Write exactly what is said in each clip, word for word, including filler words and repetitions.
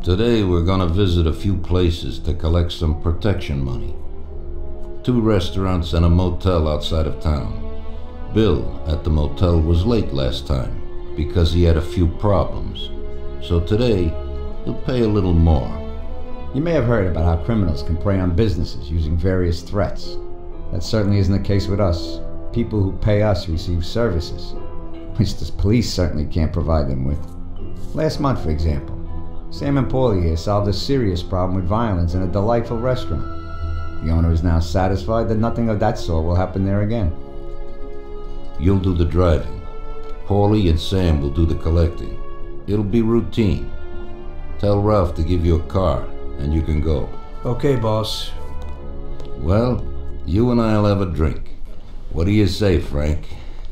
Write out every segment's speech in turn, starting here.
Today we're gonna visit a few places to collect some protection money. Two restaurants and a motel outside of town. Bill at the motel was late last time because he had a few problems. So today, he'll pay a little more. You may have heard about how criminals can prey on businesses using various threats. That certainly isn't the case with us. People who pay us receive services, which the police certainly can't provide them with. Last month, for example, Sam and Paulie here solved a serious problem with violence in a delightful restaurant. The owner is now satisfied that nothing of that sort will happen there again. You'll do the driving. Paulie and Sam will do the collecting. It'll be routine. Tell Ralph to give you a car, and you can go. Okay, boss. Well, you and I'll have a drink. What do you say, Frank?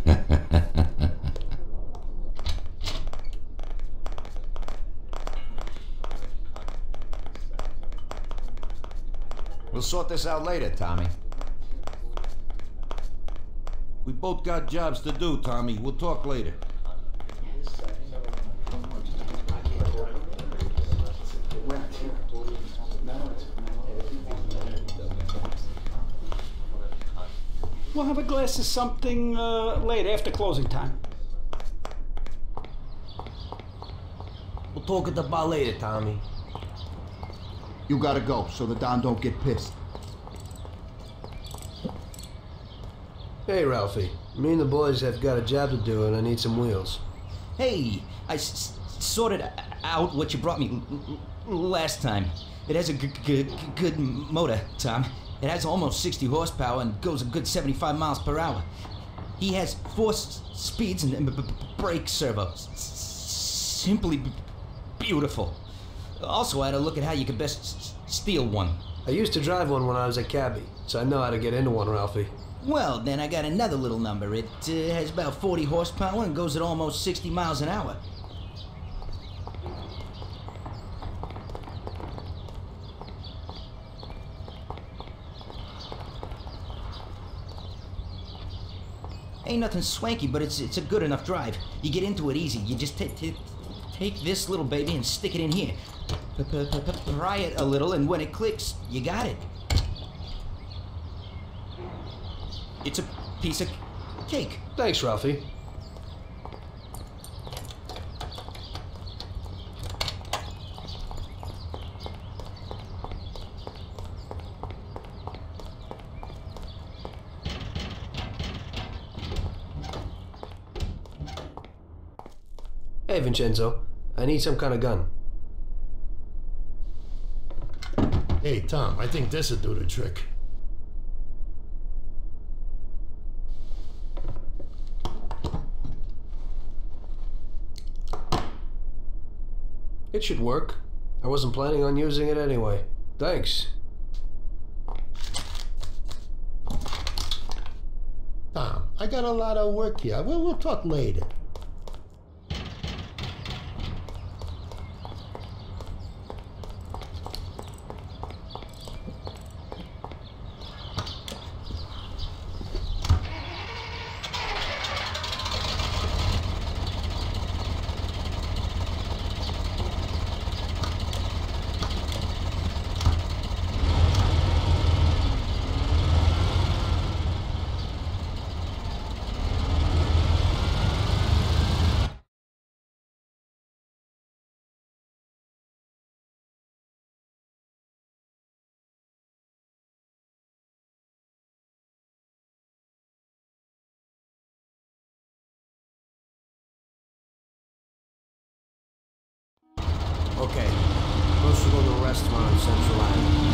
We'll sort this out later, Tommy. We both got jobs to do, Tommy. We'll talk later. We'll have a glass of something uh, later, after closing time. We'll talk at the bar later, Tommy. You gotta go, so the Don don't get pissed. Hey, Ralphie. Me and the boys have got a job to do, and I need some wheels. Hey, I s sorted out what you brought me last time. It has a g g good motor, Tom. It has almost sixty horsepower and goes a good seventy-five miles per hour. He has four s speeds and b b brake servo. S simply b beautiful. Also, I had a look at how you could best s steal one. I used to drive one when I was a cabbie, so I know how to get into one, Ralphie. Well, then I got another little number. It uh, has about forty horsepower and goes at almost sixty miles an hour. Ain't nothing swanky, but it's it's a good enough drive. You get into it easy. You just take take this little baby and stick it in here. Pry it a little, and when it clicks, you got it. It's a piece of cake. Thanks, Ralphie. Hey, Vincenzo. I need some kind of gun. Hey, Tom, I think this'll do the trick. It should work. I wasn't planning on using it anyway. Thanks. Tom, I got a lot of work here. We'll, we'll talk later. Okay. Supposed to go to a restaurant on Central Island.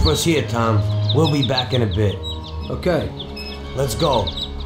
for us here, Tom. We'll be back in a bit. Okay. Let's go.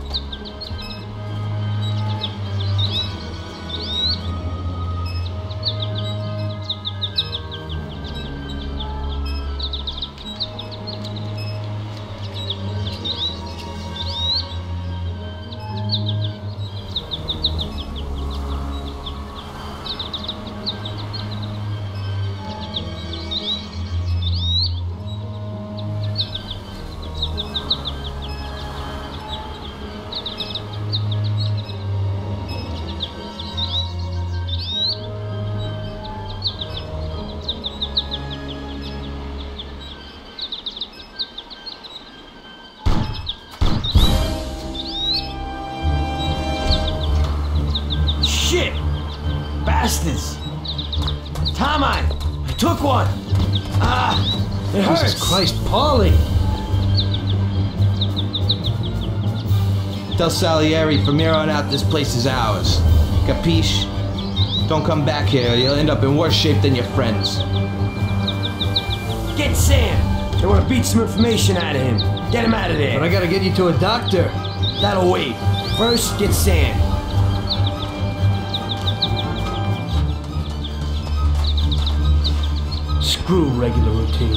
Shit! Bastards! Tom, I, I took one! Ah! It hurts! Jesus Christ, Paulie! Tell Salieri from here on out this place is ours. Capiche? Don't come back here or you'll end up in worse shape than your friends. Get Sam! They want to beat some information out of him. Get him out of there. But I gotta get you to a doctor. That'll wait. First, get Sam. Screw regular routine.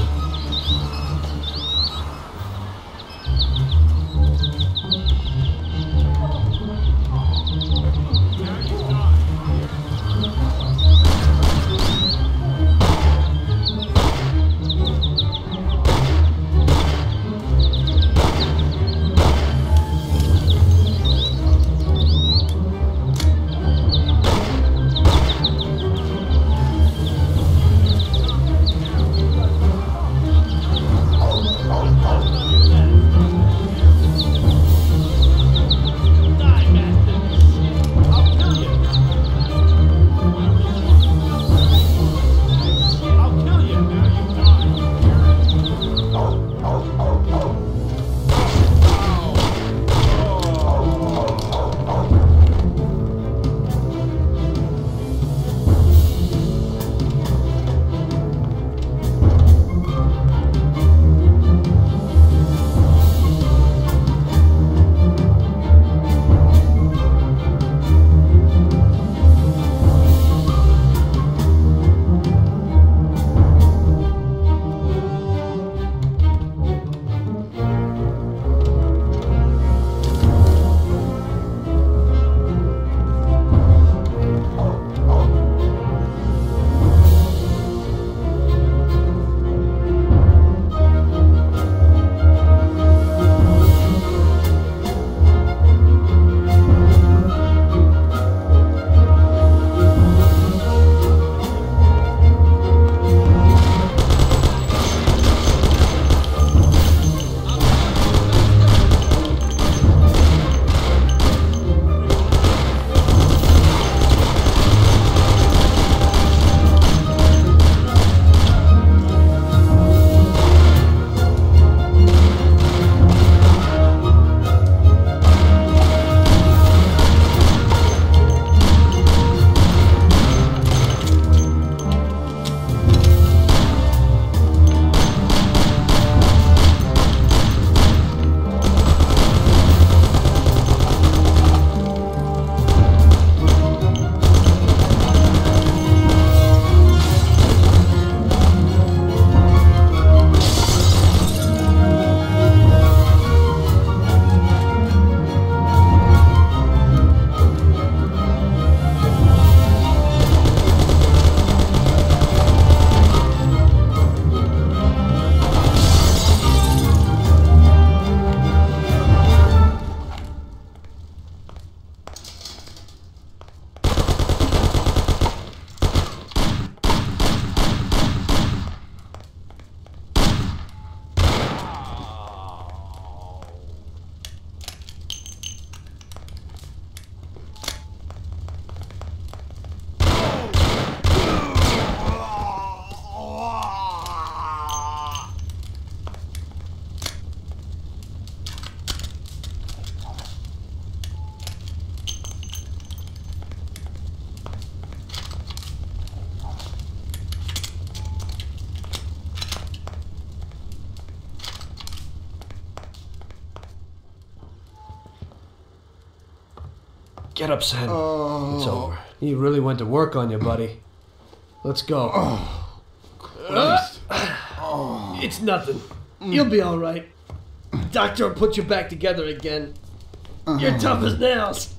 Get up, Sam. Oh. It's over. He really went to work on you, buddy. Let's go. Oh, Christ. Uh, it's nothing. You'll be all right. Doctor will put you back together again. You're tough as nails.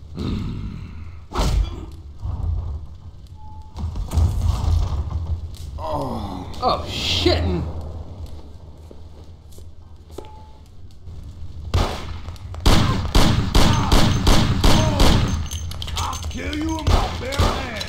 Oh. Oh, shit! I'll kill you with my bare hands.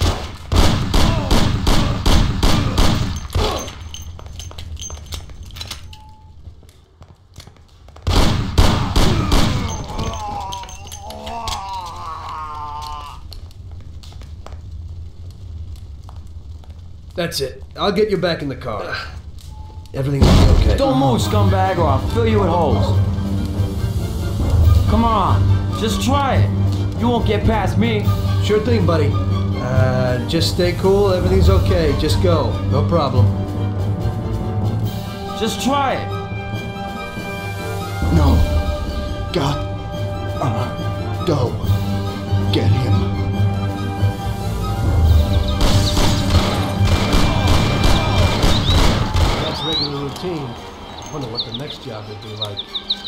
That's it. I'll get you back in the car. Everything will be okay. Don't move, scumbag, or I'll fill you with holes. Come on, just try it. You won't get past me. Sure thing, buddy. Uh, just stay cool. Everything's okay. Just go. No problem. Just try it. No. God. Uh, go. Get him. That's regular routine. I wonder what the next job would be like.